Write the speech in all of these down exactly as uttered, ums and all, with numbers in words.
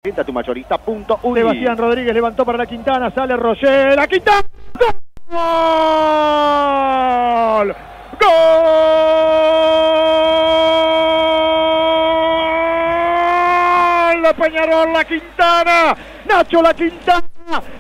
Tu mayorista punto uno. Sebastián Rodríguez levantó para la Quintana, sale Roger, la Quintana, ¡gol! ¡Gol! De Peñarol, la Quintana, Nacho la Quintana,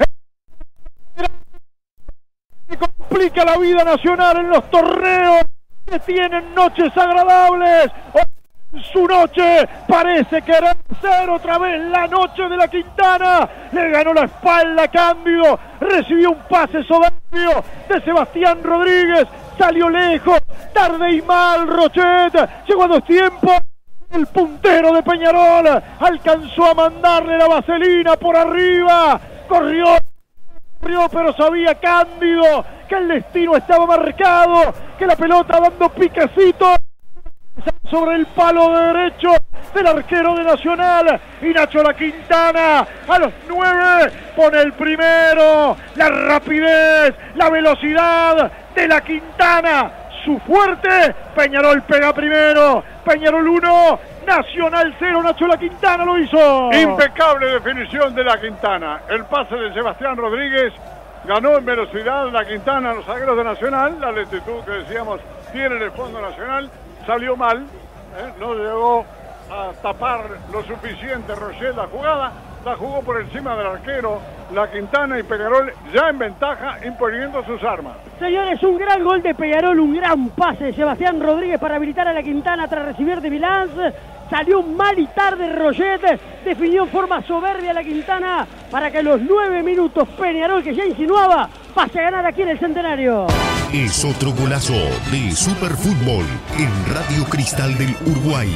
complica la vida nacional en los torneos que tienen noches agradables. Su noche parece querer ser otra vez la noche de la Quintana. Le ganó la espalda a Cándido, recibió un pase soberbio de Sebastián Rodríguez, salió lejos, tarde y mal Rochet, llegó a dos tiempos. El puntero de Peñarol alcanzó a mandarle la vaselina por arriba, corrió, corrió, pero sabía Cándido que el destino estaba marcado, que la pelota dando piquecito sobre el palo de derecho del arquero de Nacional, y Nacho la Quintana a los nueve pone el primero. La rapidez, la velocidad de la Quintana, su fuerte. Peñarol pega primero, Peñarol uno, Nacional cero, Nacho la Quintana lo hizo. Impecable definición de la Quintana, el pase de Sebastián Rodríguez, ganó en velocidad la Quintana a los zagueros de Nacional, la lentitud que decíamos tiene en el fondo Nacional. Salió mal, ¿eh? No llegó a tapar lo suficiente Roger la jugada, la jugó por encima del arquero, la Quintana, y Peñarol ya en ventaja imponiendo sus armas. Señores, un gran gol de Peñarol, un gran pase de Sebastián Rodríguez para habilitar a la Quintana tras recibir de Milán. Salió mal y tarde Roget, definió en forma soberbia a la Quintana para que a los nueve minutos Peñarol, que ya insinuaba, pase a ganar aquí en el Centenario. Es otro golazo de Superfútbol en Radio Cristal del Uruguay.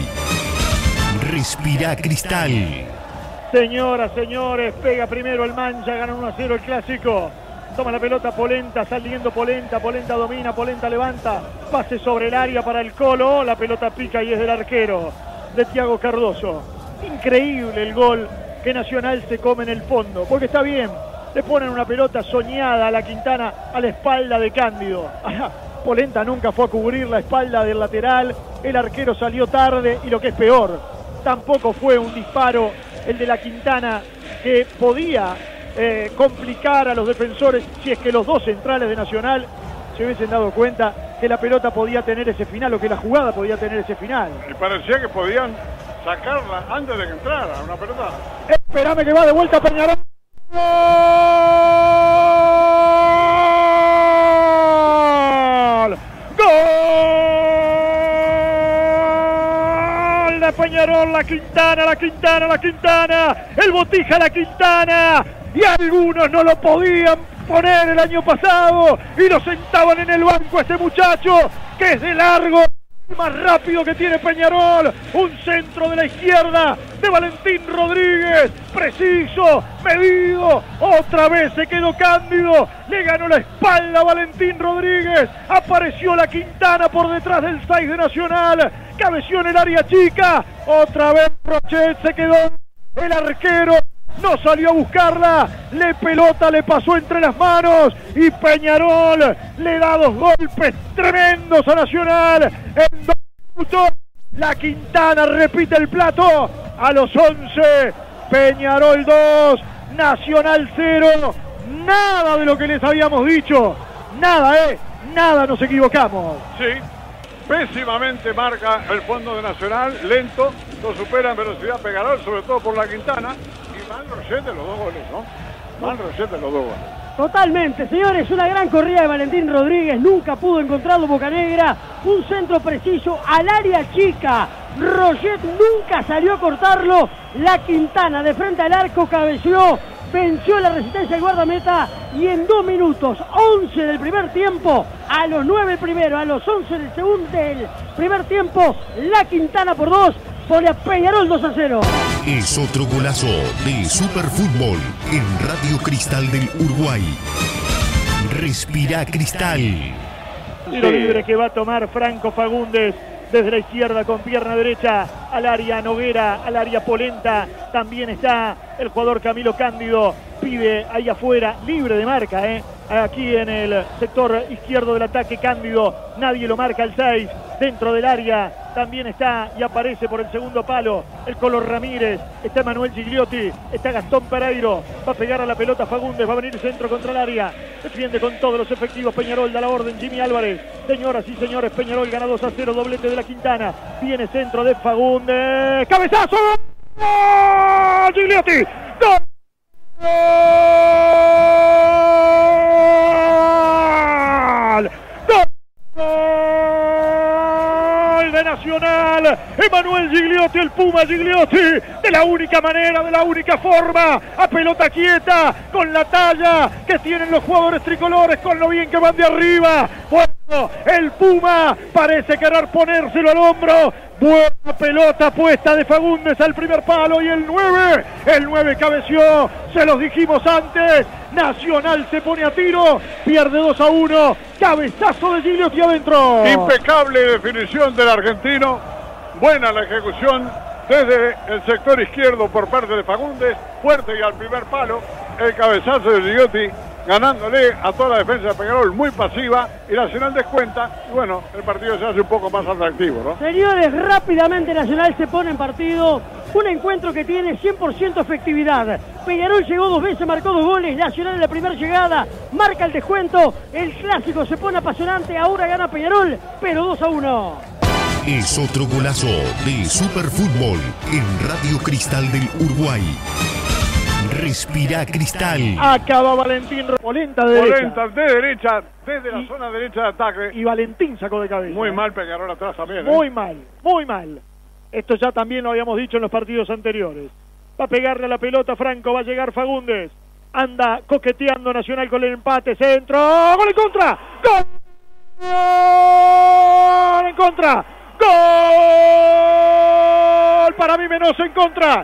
Respira Cristal. Señoras, señores, pega primero el Mancha, gana uno a cero el clásico. Toma la pelota Polenta, saliendo Polenta, Polenta domina, Polenta levanta, pase sobre el área para el Colo, la pelota pica y es del arquero de Thiago Cardoso. Increíble el gol que Nacional se come en el fondo, porque está bien, le ponen una pelota soñada a la Quintana a la espalda de Cándido. Polenta nunca fue a cubrir la espalda del lateral, el arquero salió tarde y lo que es peor, tampoco fue un disparo el de la Quintana que podía eh, complicar a los defensores si es que los dos centrales de Nacional se hubiesen dado cuenta que la pelota podía tener ese final o que la jugada podía tener ese final. Y parecía que podían sacarla antes de que entrara una pelota. Espérame que va de vuelta Peñarol. ¡Gol! ¡Gol de Peñarol! La Quintana, la Quintana, la Quintana. El Botija, la Quintana. Y algunos no lo podían poner el año pasado y lo sentaban en el banco a este muchacho que es de largo, el más rápido que tiene Peñarol. Un centro de la izquierda de Valentín Rodríguez, preciso, medido, otra vez se quedó Cándido, le ganó la espalda a Valentín Rodríguez, apareció la Quintana por detrás del seis de Nacional, cabeció en el área chica, otra vez Rochet se quedó, el arquero no salió a buscarla, le pelota le pasó entre las manos y Peñarol le da dos golpes tremendos a Nacional en dos minutos. La Quintana repite el plato a los once, Peñarol dos, Nacional cero. Nada de lo que les habíamos dicho, nada, eh, nada, nos equivocamos. Sí, pésimamente marca el fondo de Nacional, lento, lo supera en velocidad Peñarol, sobre todo por la Quintana. Mal Rochet de los dos goles, ¿no? Mal Rochet de los dos goles. Totalmente, señores, una gran corrida de Valentín Rodríguez, nunca pudo encontrarlo Bocanegra, un centro preciso al área chica, Rochet nunca salió a cortarlo, la Quintana de frente al arco cabeceó, venció la resistencia del guardameta y en dos minutos, once del primer tiempo, a los nueve primero, a los once del segundo del primer tiempo, la Quintana por dos, pone a Peñarol dos a cero. Es otro golazo de Superfútbol en Radio Cristal del Uruguay. Respira Cristal. Tiro libre que va a tomar Franco Fagundes desde la izquierda con pierna derecha al área Noguera, al área Polenta. También está el jugador Camilo Cándido, pide ahí afuera, libre de marca, ¿eh? Aquí en el sector izquierdo del ataque Cándido, nadie lo marca el seis, dentro del área También está y aparece por el segundo palo el Colo Ramírez. Está Emanuel Gigliotti. Está Gastón Pereiro. Va a pegar a la pelota Fagundes. Va a venir centro contra el área. Defiende con todos los efectivos. Peñarol da la orden. Jimmy Álvarez. Señoras y señores, Peñarol gana dos a cero. Doblete de la Quintana. Viene centro de Fagundes. ¡Cabezazo! ¡Gol! Gigliotti. ¡Gol! ¡Gol! De Nacional, Emanuel Gigliotti, el Puma Gigliotti, de la única manera, de la única forma, a pelota quieta, con la talla que tienen los jugadores tricolores, con lo bien que van de arriba. Bueno, el Puma parece querer ponérselo al hombro. Buena pelota puesta de Fagundes al primer palo y el nueve, el nueve cabeció, se los dijimos antes. Nacional se pone a tiro, pierde dos a uno, cabezazo de Gigliotti adentro. Impecable definición del argentino, buena la ejecución desde el sector izquierdo por parte de Fagundes, fuerte y al primer palo, el cabezazo de Gigliotti, ganándole a toda la defensa de Peñarol, muy pasiva, y Nacional descuenta, y bueno, el partido se hace un poco más atractivo, ¿no? Señores, rápidamente Nacional se pone en partido, un encuentro que tiene cien por ciento efectividad. Peñarol llegó dos veces, marcó dos goles, Nacional en la primera llegada, marca el descuento, el clásico se pone apasionante, ahora gana Peñarol, pero dos a uno. Es otro golazo de Superfútbol en Radio Cristal del Uruguay. Respira Cristal. Acaba Valentín. Polenta de derecha. Polenta de derecha, desde la y, zona derecha de ataque. Y Valentín sacó de cabeza. Muy mal Peñarol atrás también. Muy ¿eh? mal, muy mal. Esto ya también lo habíamos dicho en los partidos anteriores. Va a pegarle a la pelota Franco, va a llegar Fagundes. Anda coqueteando Nacional con el empate. Centro. ¡Gol en contra! ¡Gol! ¡Gol en contra! ¡Gol! Para mí Menoso en contra.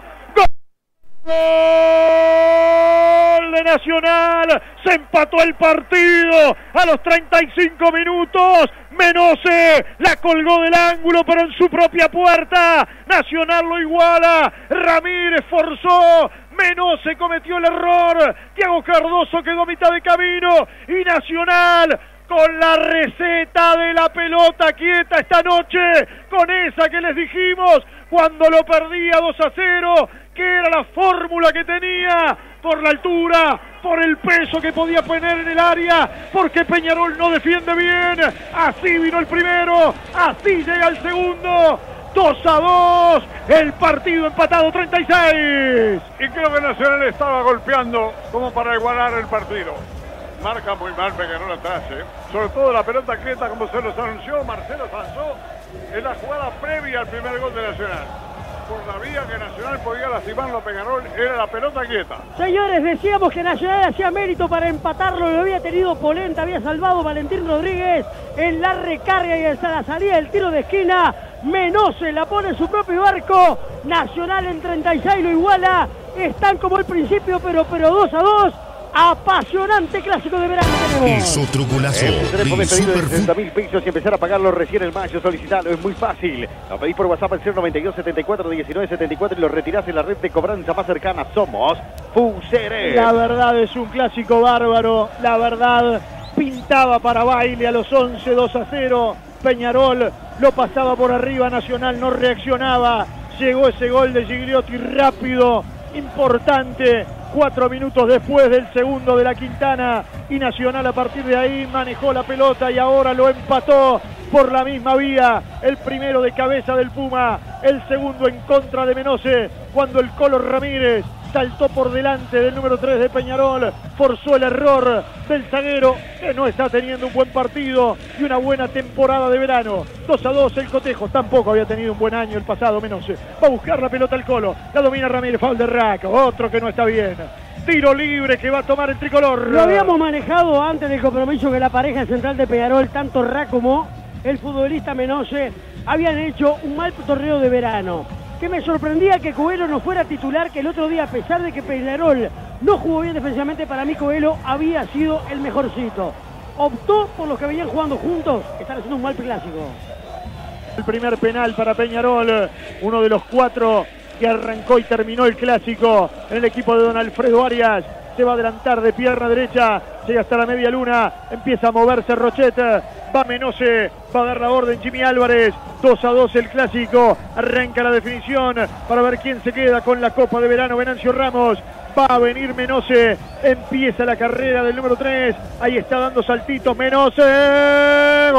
¡Gol de Nacional! Se empató el partido a los treinta y cinco minutos. Menose la colgó del ángulo, pero en su propia puerta. Nacional lo iguala. Ramírez forzó. Menose cometió el error. Thiago Cardoso quedó a mitad de camino. Y Nacional, con la receta de la pelota quieta esta noche, con esa que les dijimos cuando lo perdía dos a cero, que era la fórmula que tenía, por la altura, por el peso que podía poner en el área, porque Peñarol no defiende bien. Así vino el primero, así llega el segundo. dos a dos, el partido empatado treinta y seis. Y creo que Nacional estaba golpeando como para igualar el partido. Marca muy mal Peñarol atrás, ¿eh? Sobre todo la pelota quieta, como se los anunció Marcelo Sansó, en la jugada previa al primer gol de Nacional. Por la vía que Nacional podía lastimarlo a Peñarol, era la pelota quieta. Señores, decíamos que Nacional hacía mérito para empatarlo, lo había tenido Polenta, había salvado Valentín Rodríguez en la recarga y hasta la salida del tiro de esquina. Menose la pone en su propio arco, Nacional en treinta y seis lo iguala, están como al principio, pero, pero dos a dos. Apasionante clásico de verano tenemos. Es otro golazo El teléfono de de pedido de Superfútbol. sesenta mil pesos y empezar a pagarlo recién en mayo. Solicitalo, es muy fácil. Lo pedís por WhatsApp al cero noventa y dos setenta y cuatro diecinueve setenta y cuatro y lo retirás en la red de cobranza más cercana. Somos Fuseres. La verdad es un clásico bárbaro. La verdad pintaba para baile a los once, dos a cero. Peñarol lo pasaba por arriba, Nacional no reaccionaba. Llegó ese gol de Gigliotti rápido, importante. Cuatro minutos después del segundo de la Quintana, y Nacional a partir de ahí manejó la pelota y ahora lo empató por la misma vía. El primero de cabeza del Puma, el segundo en contra de Menose, cuando el Colo Ramírez saltó por delante del número tres de Peñarol, forzó el error del zaguero, que no está teniendo un buen partido y una buena temporada de verano. dos a dos el cotejo, tampoco había tenido un buen año el pasado Menose. Va a buscar la pelota el Colo, la domina Ramírez, foul de Raco, otro que no está bien. Tiro libre que va a tomar el tricolor. Lo habíamos manejado antes del compromiso que la pareja central de Peñarol, tanto Ra como el futbolista Menose, habían hecho un mal torneo de verano. Que me sorprendía que Coelho no fuera titular, que el otro día, a pesar de que Peñarol no jugó bien defensivamente, para mí Coelho había sido el mejorcito. Optó por los que venían jugando juntos, están haciendo un mal clásico. El primer penal para Peñarol, uno de los cuatro que arrancó y terminó el clásico en el equipo de Don Alfredo Arias. se va a adelantar de pierna derecha, llega hasta la media luna, empieza a moverse Rochet, va Menose, va a dar la orden Jimmy Álvarez, dos a dos el clásico, arranca la definición para ver quién se queda con la Copa de Verano. Venancio Ramos, va a venir Menose, empieza la carrera del número tres, ahí está dando saltitos Menose,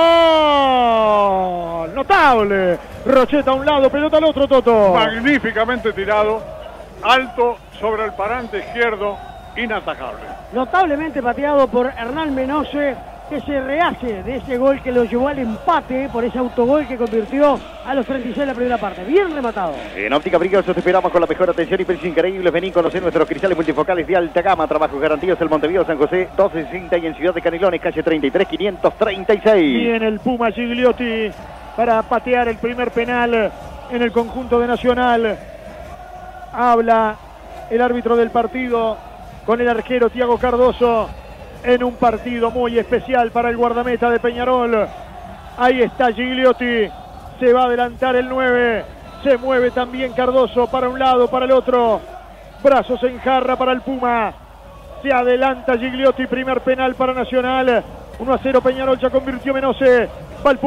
gol, notable, Rochet a un lado, pelota al otro, Toto. Magníficamente tirado, alto sobre el parante izquierdo, inatajable. Notablemente pateado por Hernán Menose, que se rehace de ese gol que lo llevó al empate por ese autogol que convirtió a los treinta y seis de la primera parte. Bien rematado. En Óptica Brioso te esperamos con la mejor atención y precios increíbles. Vení a conocer nuestros cristales multifocales de alta gama. Trabajos garantidos en Montevideo, San José, doscientos sesenta y en Ciudad de Canelones, calle treinta y tres, quinientos treinta y seis. Bien el Puma Gigliotti para patear el primer penal en el conjunto de Nacional. Habla el árbitro del partido con el arquero Tiago Cardoso en un partido muy especial para el guardameta de Peñarol. Ahí está Gigliotti, se va a adelantar el nueve, se mueve también Cardoso para un lado, para el otro, brazos en jarra para el Puma, se adelanta Gigliotti, primer penal para Nacional, uno a cero Peñarol, ya convirtió Menose, va el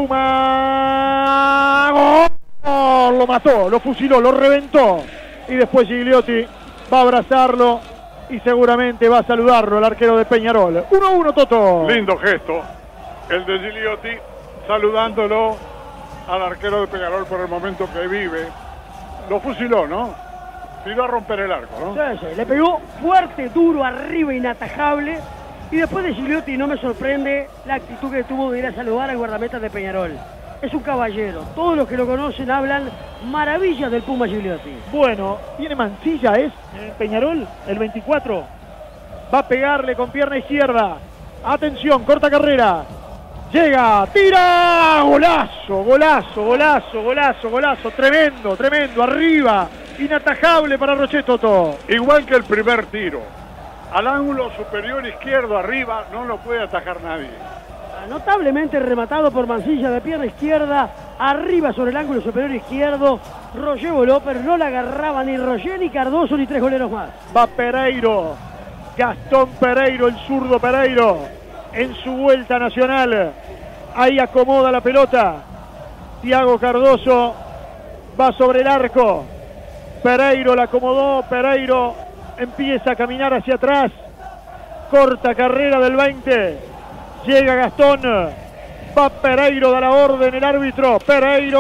Puma, ¡gol! Lo mató, lo fusiló, lo reventó, y después Gigliotti va a abrazarlo y seguramente va a saludarlo el arquero de Peñarol. uno a uno, Toto. Lindo gesto, el de Gigliotti, saludándolo al arquero de Peñarol por el momento que vive. Lo fusiló, ¿no? Tiró a romper el arco, ¿no? Sí, sí, le pegó fuerte, duro, arriba, inatajable. Y después de Gigliotti no me sorprende la actitud que tuvo de ir a saludar al guardameta de Peñarol. Es un caballero. Todos los que lo conocen hablan maravillas del Puma Gigliotti. Bueno, tiene Mancilla, es eh, Peñarol, el veinticuatro. Va a pegarle con pierna izquierda. Atención, corta carrera. Llega, tira, golazo, golazo, golazo, golazo, golazo. Tremendo, tremendo, arriba. Inatajable para Rochet, Toto. Igual que el primer tiro. Al ángulo superior izquierdo arriba no lo puede atajar nadie. Notablemente rematado por Mancilla de pierna izquierda, arriba sobre el ángulo superior izquierdo. Roger voló, pero no la agarraba ni Roger, ni Cardoso, ni tres goleros más. Va Pereiro, Gastón Pereiro, el zurdo Pereiro, en su vuelta Nacional. Ahí acomoda la pelota. Tiago Cardoso va sobre el arco. Pereiro la acomodó, Pereiro empieza a caminar hacia atrás. Corta carrera del veinte. Llega Gastón, va Pereiro, da la orden el árbitro, Pereiro,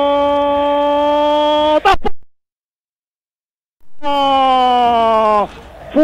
¡tapa! Fue...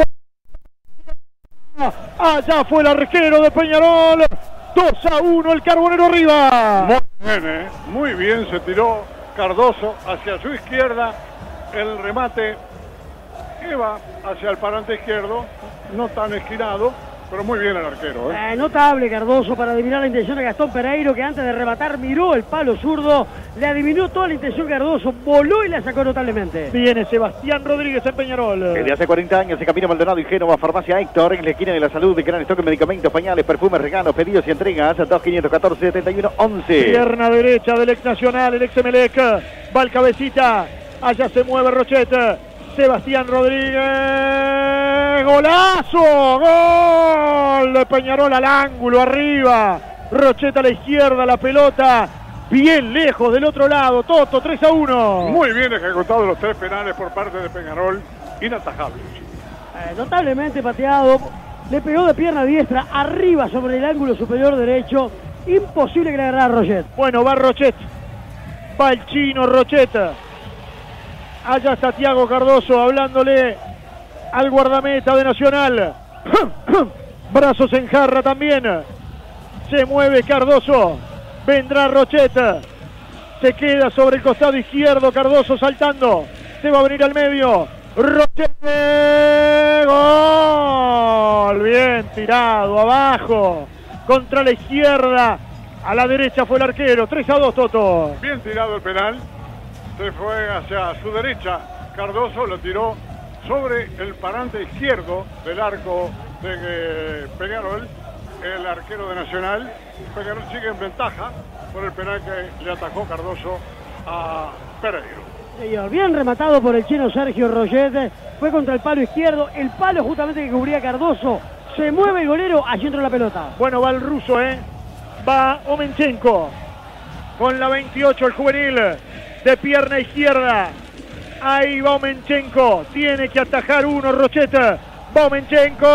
Allá fue el arquero de Peñarol, dos a uno el Carbonero arriba. Muy bien, ¿eh? Muy bien, se tiró Cardoso hacia su izquierda, el remate iba hacia el parante izquierdo, no tan esquinado. Pero muy bien el arquero, ¿eh? Eh, notable Cardoso para adivinar la intención de Gastón Pereiro, que antes de rematar miró el palo zurdo, le adivinó toda la intención Cardoso, voló y la sacó notablemente. Viene Sebastián Rodríguez en Peñarol. Desde hace cuarenta años se camina Maldonado y Génova, Farmacia Héctor, en la esquina de la salud, de gran stock de medicamentos, pañales, perfumes, regalos, pedidos y entregas, dos quinientos catorce, setenta y uno, once. Pierna derecha del ex Nacional, el ex Emelec, va el cabecita, allá se mueve Rochet, Sebastián Rodríguez, golazo, gol de Peñarol al ángulo, arriba, Rochet a la izquierda, la pelota bien lejos del otro lado, Toto, tres a uno. Muy bien ejecutados los tres penales por parte de Peñarol, inatajables. Eh, notablemente pateado, le pegó de pierna diestra, arriba sobre el ángulo superior derecho, imposible que le agarrara a Rochet. Bueno, va Rochet, va el chino Rochet. Allá está Tiago Cardoso hablándole al guardameta de Nacional. Brazos en jarra también. Se mueve Cardoso. Vendrá Rochet. Se queda sobre el costado izquierdo. Cardoso saltando. Se va a venir al medio. Rochet. Gol. Bien tirado. Abajo. Contra la izquierda. A la derecha fue el arquero. tres a dos, Toto. Bien tirado el penal. Se fue hacia su derecha, Cardoso lo tiró sobre el parante izquierdo del arco de eh, Peñarol, el arquero de Nacional. Peñarol sigue en ventaja por el penal que le atacó Cardoso a Pereiro. Señor, bien rematado por el chino Sergio Roget, fue contra el palo izquierdo, el palo justamente que cubría Cardoso, se mueve el golero, allí entró la pelota. Bueno, va el ruso, ¿eh? Va Omenchenko, con la veintiocho, el juvenil, de pierna izquierda. Ahí va Omenchenko, tiene que atajar uno, Rochet. Va Omenchenko,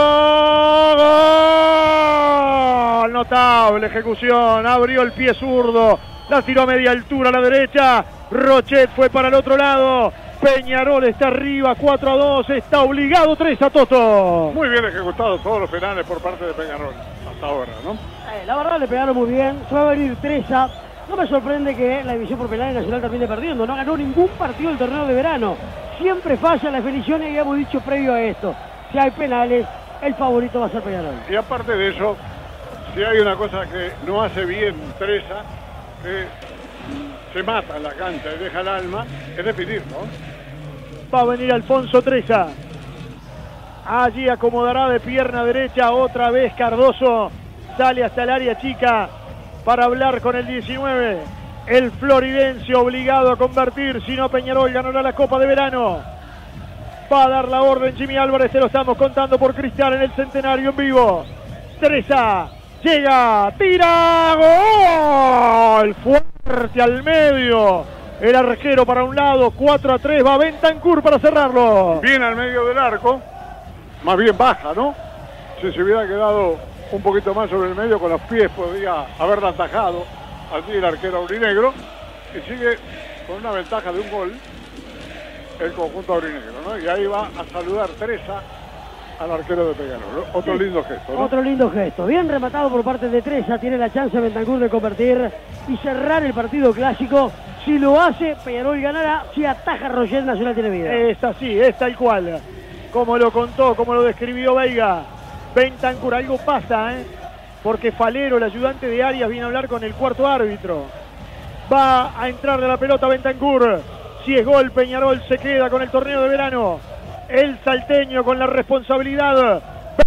¡gol! Notable ejecución, abrió el pie zurdo, la tiró a media altura a la derecha. Rochet fue para el otro lado. Peñarol está arriba, cuatro a dos, está obligado tres a Toto. Muy bien ejecutados todos los penales por parte de Peñarol hasta ahora, ¿no? Eh, la verdad le pegaron muy bien, se va a venir tres a. No me sorprende que la división por penales Nacional termine perdiendo, no ganó ningún partido del torneo de verano. Siempre falla la definición y habíamos dicho previo a esto. Si hay penales, el favorito va a ser Peñarol. Y aparte de eso, si hay una cosa que no hace bien Treza, que se mata en la cancha y deja el alma, es definir, ¿no? Va a venir Alfonso Treza. Allí acomodará de pierna derecha otra vez Cardoso. Sale hasta el área chica para hablar con el diecinueve. El floridense obligado a convertir, si no Peñarol ganará la Copa de Verano. Va a dar la orden Jimmy Álvarez, te lo estamos contando por Cristal en el Centenario en vivo. Treza, llega, tira, gol, fuerte al medio. El arquero para un lado, cuatro a tres, va Bentancur para cerrarlo. Bien al medio del arco, más bien baja, ¿no? Si se hubiera quedado un poquito más sobre el medio con los pies, podría haberla atajado allí el arquero aurinegro. Y sigue con una ventaja de un gol el conjunto aurinegro, ¿no? Y ahí va a saludar Treza al arquero de Peñarol, ¿no? Otro sí, lindo gesto, ¿no? Otro lindo gesto. Bien rematado por parte de Treza, tiene la chance Bentancur de convertir y cerrar el partido clásico. Si lo hace, Peñarol ganará. Si ataja Roger, Nacional tiene vida. Es así, es tal cual. Como lo contó, como lo describió Veiga. Bentancur, algo pasa, ¿eh? Porque Falero, el ayudante de Arias, viene a hablar con el cuarto árbitro. Va a entrar de la pelota Bentancur. Si es gol, Peñarol se queda con el torneo de verano. El salteño con la responsabilidad.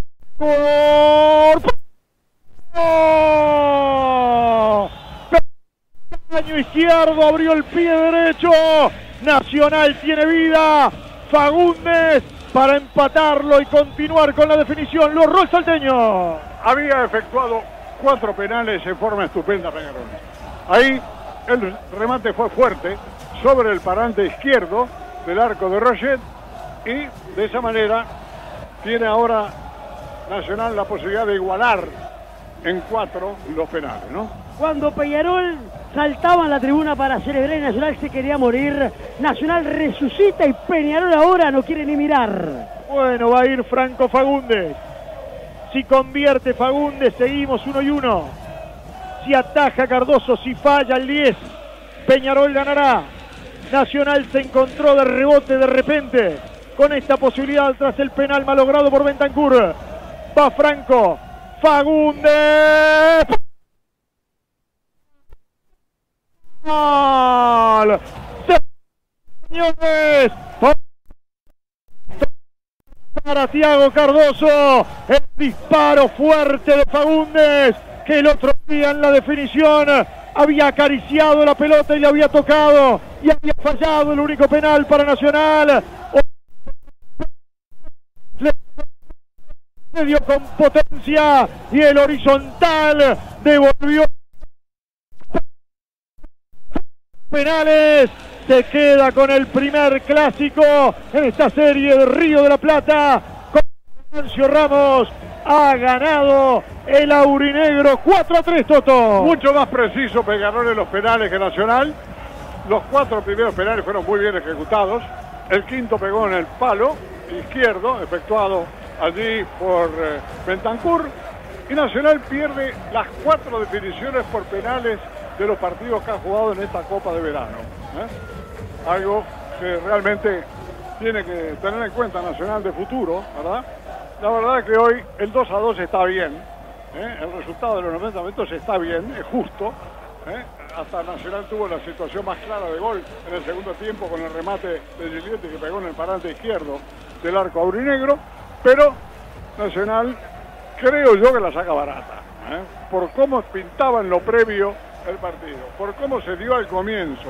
Caño izquierdo, abrió el pie derecho. Nacional tiene vida. Fagundes para empatarlo y continuar con la definición. Lo erró el salteño. Había efectuado cuatro penales en forma estupenda Peñarol. Ahí el remate fue fuerte sobre el parante izquierdo del arco de Roget y de esa manera tiene ahora Nacional la posibilidad de igualar en cuatro los penales, ¿no? Cuando Peñarol saltaba en la tribuna para celebrar y Nacional se quería morir, Nacional resucita y Peñarol ahora no quiere ni mirar. Bueno, va a ir Franco Fagundes. Si convierte Fagundes, seguimos uno y uno. Si ataja Cardoso, si falla el diez, Peñarol ganará. Nacional se encontró de rebote de repente con esta posibilidad tras el penal malogrado por Bentancur. Va Franco, Fagundes. Señores, para Thiago Cardoso, el disparo fuerte de Fagundes, que el otro día en la definición había acariciado la pelota y le había tocado y había fallado el único penal para Nacional. Le dio con potencia y el horizontal devolvió penales. Se queda con el primer clásico en esta serie de Río de la Plata. Venancio Ramos ha ganado el aurinegro cuatro a tres, Toto. Mucho más preciso Peñarol en los penales que Nacional. Los cuatro primeros penales fueron muy bien ejecutados. El quinto pegó en el palo izquierdo, efectuado allí por eh, Bentancur. Y Nacional pierde las cuatro definiciones por penales de los partidos que ha jugado en esta Copa de Verano, ¿eh? Algo que realmente tiene que tener en cuenta Nacional de futuro, ¿verdad? La verdad es que hoy el dos a dos está bien, ¿eh? El resultado de los noventa minutos está bien, es justo, ¿eh? Hasta Nacional tuvo la situación más clara de gol en el segundo tiempo con el remate de Giglietti que pegó en el parante izquierdo del arco aurinegro, pero Nacional creo yo que la saca barata, ¿eh? Por cómo pintaba en lo previo el partido, por cómo se dio al comienzo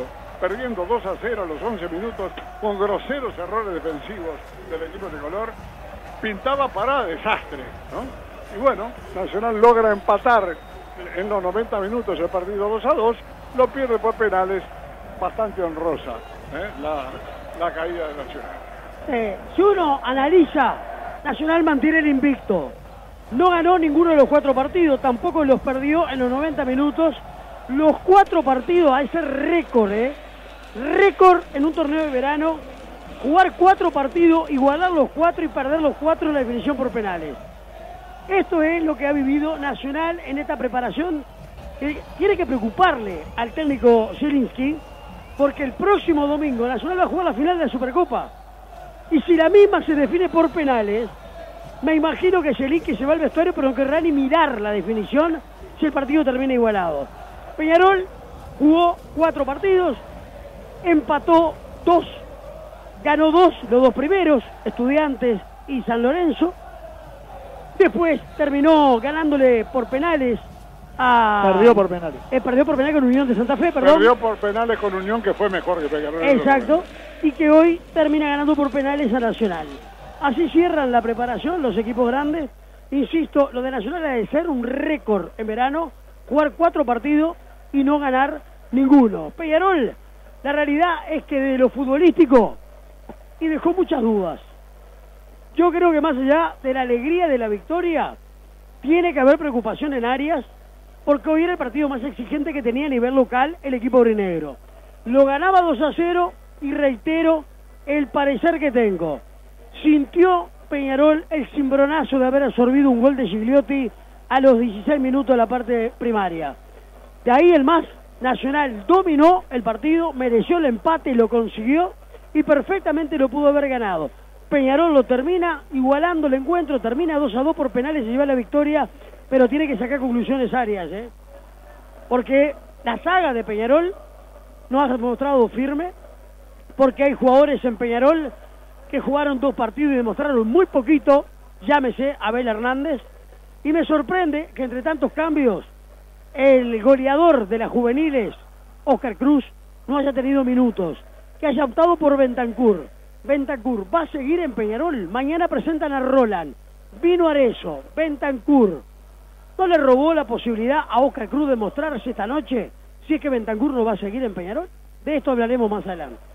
perdiendo dos a cero a los once minutos, con groseros errores defensivos del equipo tricolor, pintaba para desastre, ¿no? Y bueno, Nacional logra empatar en los noventa minutos el partido dos a dos, lo pierde por penales, bastante honrosa, ¿eh? la, la caída de Nacional. Eh, si uno analiza, Nacional mantiene el invicto. No ganó ninguno de los cuatro partidos, tampoco los perdió en los noventa minutos. Los cuatro partidos, a ese récord, ¿eh? Récord en un torneo de verano, jugar cuatro partidos, igualar los cuatro y perder los cuatro en la definición por penales. Esto es lo que ha vivido Nacional en esta preparación, que tiene que preocuparle al técnico Zielinski, porque el próximo domingo Nacional va a jugar la final de la Supercopa. Y si la misma se define por penales, me imagino que Zielinski se va al vestuario, pero no querrá ni mirar la definición si el partido termina igualado. Peñarol jugó cuatro partidos, empató dos, ganó dos, los dos primeros, Estudiantes y San Lorenzo. Después terminó ganándole por penales a... Perdió por penales. Eh, perdió por penales con Unión de Santa Fe, perdón. Perdió por penales con Unión, que fue mejor que Peñarol. Exacto, y que hoy termina ganando por penales a Nacional. Así cierran la preparación los equipos grandes. Insisto, lo de Nacional ha de ser un récord en verano, jugar cuatro partidos y no ganar ninguno. Peñarol, la realidad es que de lo futbolístico, y dejó muchas dudas. Yo creo que más allá de la alegría de la victoria, tiene que haber preocupación en Arias, porque hoy era el partido más exigente que tenía a nivel local el equipo aurinegro. Lo ganaba dos a cero y reitero el parecer que tengo. Sintió Peñarol el cimbronazo de haber absorbido un gol de Gigliotti a los dieciséis minutos de la parte primaria. De ahí el más, Nacional dominó el partido, mereció el empate y lo consiguió, y perfectamente lo pudo haber ganado. Peñarol lo termina igualando el encuentro, termina dos a dos por penales y lleva la victoria, pero tiene que sacar conclusiones Arias, ¿eh? Porque la saga de Peñarol no ha demostrado firme, porque hay jugadores en Peñarol que jugaron dos partidos y demostraron muy poquito, llámese Abel Hernández, y me sorprende que entre tantos cambios el goleador de las juveniles, Oscar Cruz, no haya tenido minutos, que haya optado por Bentancur. Bentancur va a seguir en Peñarol. Mañana presentan a Roland, vino Arezzo, Bentancur. ¿No le robó la posibilidad a Oscar Cruz de mostrarse esta noche si es que Bentancur no va a seguir en Peñarol? De esto hablaremos más adelante.